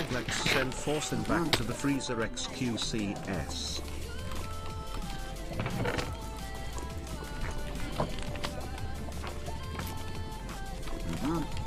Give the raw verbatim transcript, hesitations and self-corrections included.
Let's send Forsen back to the freezer X Q C S. Mhm.